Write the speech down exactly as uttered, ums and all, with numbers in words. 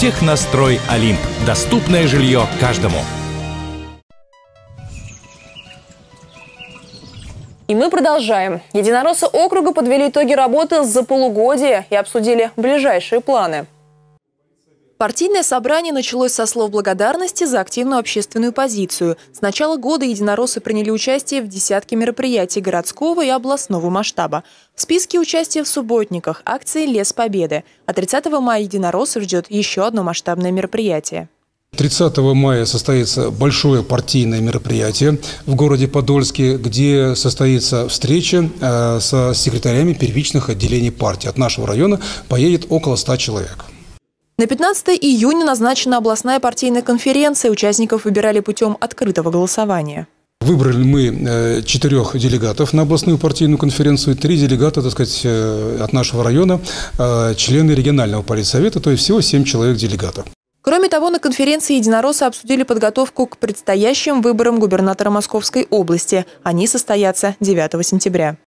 Технострой Олимп. Доступное жилье каждому. И мы продолжаем. Единороссы округа подвели итоги работы за полугодие и обсудили ближайшие планы. Партийное собрание началось со слов благодарности за активную общественную позицию. С начала года единороссы приняли участие в десятке мероприятий городского и областного масштаба. В списке участия в субботниках акции «Лес Победы». А тридцатого мая единороссов ждет еще одно масштабное мероприятие. тридцатого мая состоится большое партийное мероприятие в городе Подольске, где состоится встреча э, со секретарями первичных отделений партии. От нашего района поедет около ста человек. На пятнадцатое июня назначена областная партийная конференция. Участников выбирали путем открытого голосования. Выбрали мы четырех делегатов на областную партийную конференцию, три делегата, так сказать, от нашего района, члены регионального политсовета, то есть всего семь человек делегатов. Кроме того, на конференции единороссы обсудили подготовку к предстоящим выборам губернатора Московской области. Они состоятся девятого сентября.